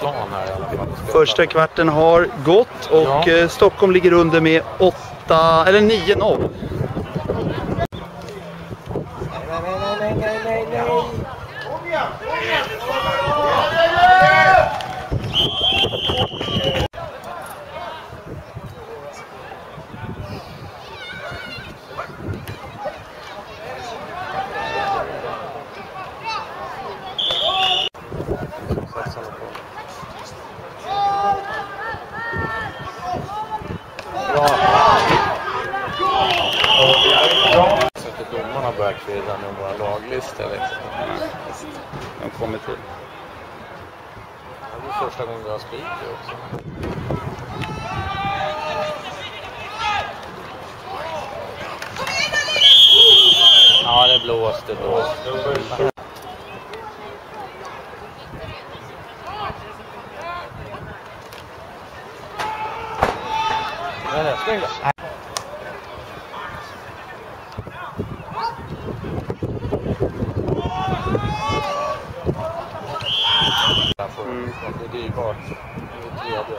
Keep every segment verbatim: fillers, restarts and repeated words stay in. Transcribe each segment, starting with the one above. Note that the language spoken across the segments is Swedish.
plan här i alla fall. Första kvarten har gått och ja. Stockholm ligger under med åtta eller nio noll. Nej, nej, nej, nej, nej, nej. Kom igen! Domarna börjar kvida med våra laglistor liksom. De kommer till. Det är första gången vi har sprit också. Ja, det blåste då. Nej, nej, stäng det. Mm. Det är dyrbart. Det är tredje.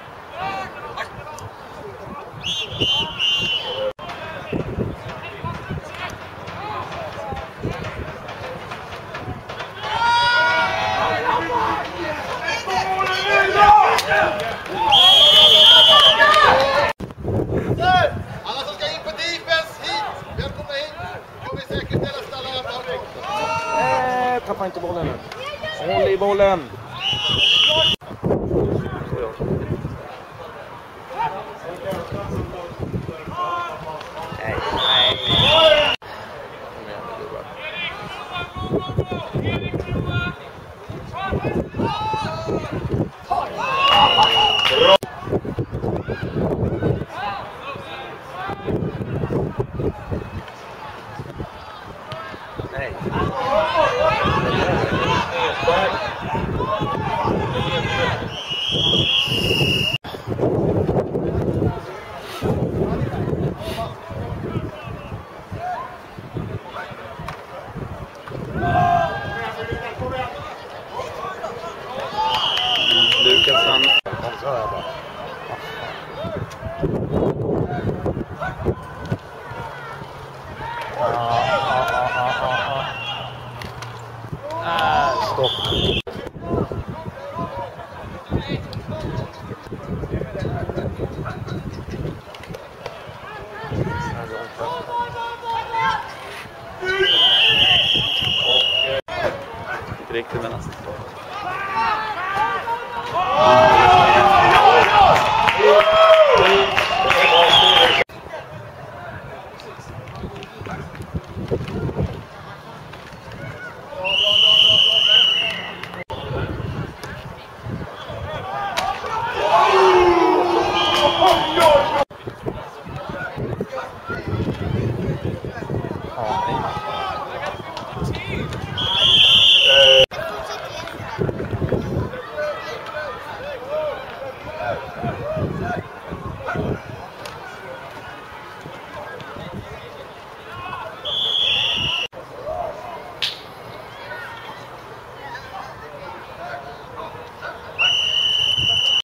Alla som ska in på defense hit! Välkomna hit! Jag vill säkerställa ställa. Äh, tappa inte bollen nu. Håll i bollen! Nej, nej. Nej. Lukasson. Ah, stopp. Inte riktigt men nästan. Ja,